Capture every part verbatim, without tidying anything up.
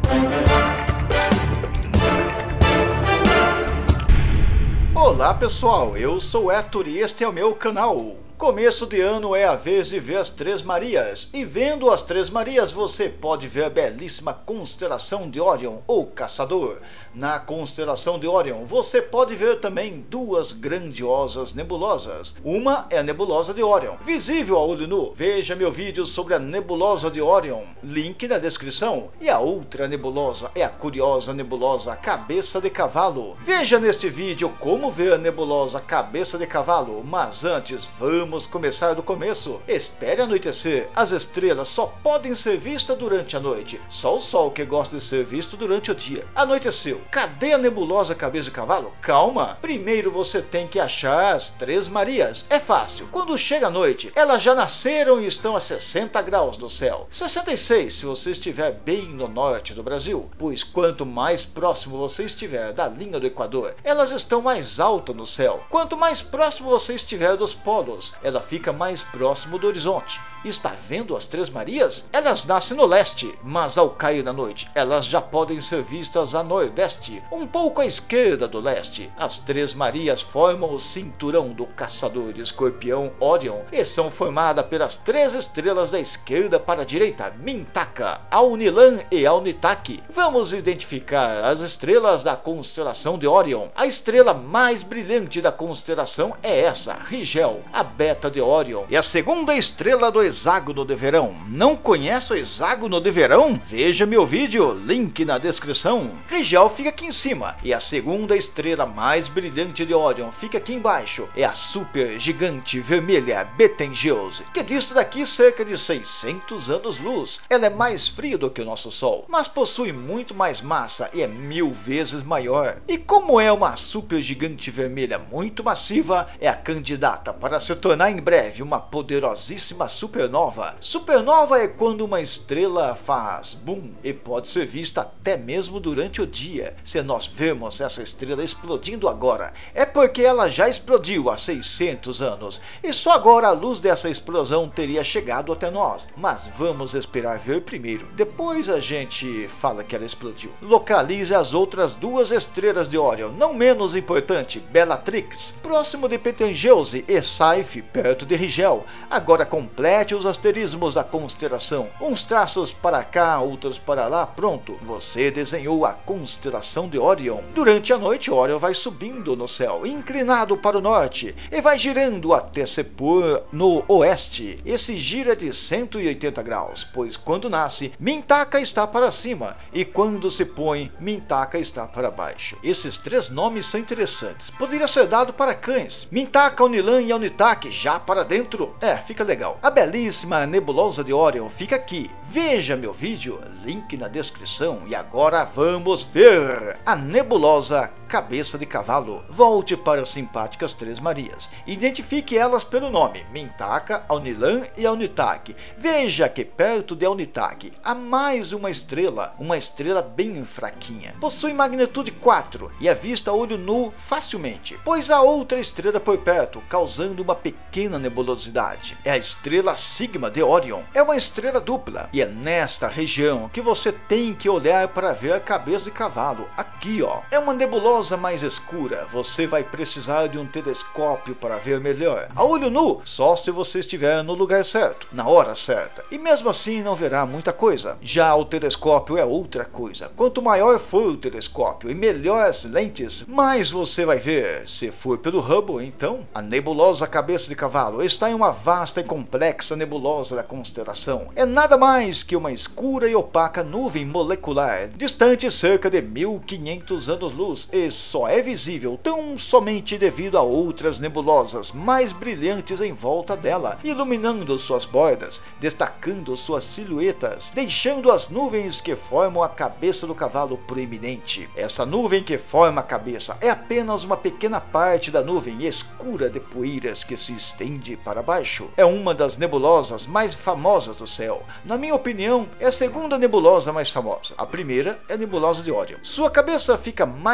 Olá pessoal, eu sou Héctor e este é o meu canal. Começo de ano é a vez de ver as Três Marias, e vendo as Três Marias você pode ver a belíssima constelação de Órion, ou Caçador. Na constelação de Órion você pode ver também duas grandiosas nebulosas. Uma é a nebulosa de Órion, visível a olho nu. Veja meu vídeo sobre a nebulosa de Órion, link na descrição. E a outra nebulosa é a curiosa nebulosa Cabeça de Cavalo. Veja neste vídeo como ver a nebulosa Cabeça de Cavalo, mas antes vamos Vamos começar do começo. Espere anoitecer. As estrelas só podem ser vistas durante a noite. Só o sol que gosta de ser visto durante o dia. Anoiteceu. Cadê a nebulosa Cabeça de Cavalo? Calma. Primeiro você tem que achar as Três Marias. É fácil. Quando chega a noite, elas já nasceram e estão a sessenta graus do céu. sessenta e seis se você estiver bem no norte do Brasil. Pois quanto mais próximo você estiver da linha do Equador, elas estão mais altas no céu. Quanto mais próximo você estiver dos polos, ela fica mais próximo do horizonte. Está vendo as Três Marias? Elas nascem no leste, mas ao cair da noite, elas já podem ser vistas a nordeste, um pouco à esquerda do leste. As Três Marias formam o cinturão do caçador de escorpião Órion e são formadas pelas três estrelas da esquerda para a direita, Mintaka, Alnilam e Alnitak. Vamos identificar as estrelas da constelação de Órion. A estrela mais brilhante da constelação é essa, Rigel, a beta de Órion, e a segunda estrela do hexágono de verão. Não conhece o hexágono de verão? Veja meu vídeo, link na descrição. Rigel fica aqui em cima, e a segunda estrela mais brilhante de Órion fica aqui embaixo. É a super gigante vermelha Betelgeuse, que dista daqui cerca de seiscentos anos-luz. Ela é mais fria do que o nosso Sol, mas possui muito mais massa e é mil vezes maior. E como é uma super gigante vermelha muito massiva, é a candidata para se tornar em breve uma poderosíssima supernova. Supernova é quando uma estrela faz boom e pode ser vista até mesmo durante o dia. Se nós vemos essa estrela explodindo agora, é porque ela já explodiu há seiscentos anos e só agora a luz dessa explosão teria chegado até nós. Mas vamos esperar ver primeiro, depois a gente fala que ela explodiu. Localize as outras duas estrelas de Órion, não menos importante, Bellatrix, próximo de Betelgeuse, e Saiph, perto de Rigel. Agora complete os asterismos da constelação, uns traços para cá, outros para lá. Pronto, você desenhou a constelação de Órion. Durante a noite, Órion vai subindo no céu, inclinado para o norte, e vai girando até se pôr no oeste. Esse giro é de cento e oitenta graus, pois quando nasce, Mintaka está para cima, e quando se põe, Mintaka está para baixo. Esses três nomes são interessantes, poderia ser dado para cães. Mintaka, Alnilam e Alnitak já para dentro. É, fica legal. A belíssima nebulosa de Órion fica aqui. Veja meu vídeo, link na descrição. E agora vamos ver a nebulosa Cabeça de Cavalo. Volte para as simpáticas Três Marias. Identifique elas pelo nome, Mintaka, Alnilam e Alnitak. Veja que perto de Alnitak há mais uma estrela, uma estrela bem fraquinha. Possui magnitude quatro e é vista a olho nu facilmente, pois há outra estrela por perto, causando uma pequena nebulosidade. É a estrela Sigma de Órion. É uma estrela dupla, e é nesta região que você tem que olhar para ver a Cabeça de Cavalo. Aqui ó, é uma nebulosa mais escura, você vai precisar de um telescópio para ver melhor. A olho nu, só se você estiver no lugar certo, na hora certa, e mesmo assim não verá muita coisa. Já o telescópio é outra coisa. Quanto maior for o telescópio e melhor as lentes, mais você vai ver. Se for pelo Hubble, então, a nebulosa Cabeça de Cavalo está em uma vasta e complexa nebulosa da constelação. É nada mais que uma escura e opaca nuvem molecular, distante cerca de mil e quinhentos anos-luz, e só é visível tão somente devido a outras nebulosas mais brilhantes em volta dela, iluminando suas bordas, destacando suas silhuetas, deixando as nuvens que formam a cabeça do cavalo proeminente. Essa nuvem que forma a cabeça é apenas uma pequena parte da nuvem escura de poeiras que se estende para baixo. É uma das nebulosas mais famosas do céu. Na minha opinião, é a segunda nebulosa mais famosa. A primeira é a nebulosa de Órion. Sua cabeça fica mais visível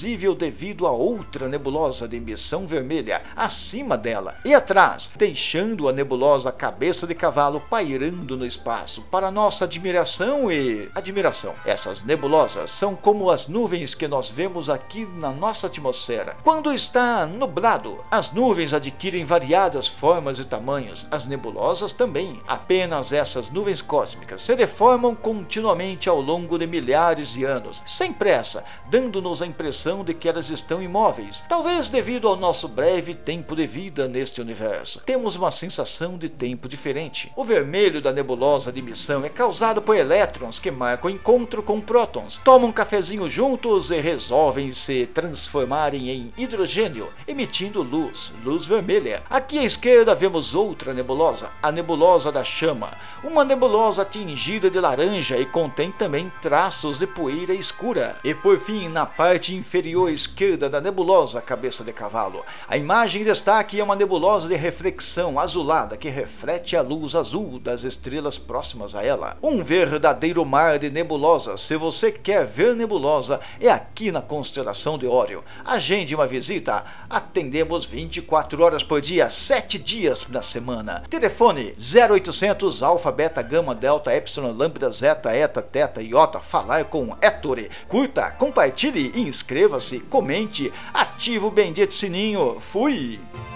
invisível devido a outra nebulosa de emissão vermelha acima dela e atrás, deixando a nebulosa cabeça de cavalo pairando no espaço para nossa admiração e admiração. Essas nebulosas são como as nuvens que nós vemos aqui na nossa atmosfera. Quando está nublado, as nuvens adquirem variadas formas e tamanhos, as nebulosas também. Apenas essas nuvens cósmicas se deformam continuamente ao longo de milhares de anos, sem pressa, dando-nos a impressão de que elas estão imóveis, talvez devido ao nosso breve tempo de vida neste universo. Temos uma sensação de tempo diferente. O vermelho da nebulosa de emissão é causado por elétrons que marcam o encontro com prótons, tomam um cafezinho juntos e resolvem se transformarem em hidrogênio, emitindo luz, luz vermelha. Aqui à esquerda vemos outra nebulosa, a nebulosa da chama, uma nebulosa tingida de laranja e contém também traços de poeira escura. E por fim, na parte inferior esquerda da nebulosa cabeça de cavalo, a imagem em destaque é uma nebulosa de reflexão azulada que reflete a luz azul das estrelas próximas a ela. Um verdadeiro mar de nebulosas. Se você quer ver nebulosa, é aqui na constelação de Órion. Agende uma visita. Atendemos vinte e quatro horas por dia, sete dias na semana. Telefone zero oitocentos alfa, beta, gama, delta, epsilon, lambda, zeta, eta, teta, iota. Falar com Ettore. Curta, compartilhe, inscreva-se, comente, ative o bendito sininho. Fui!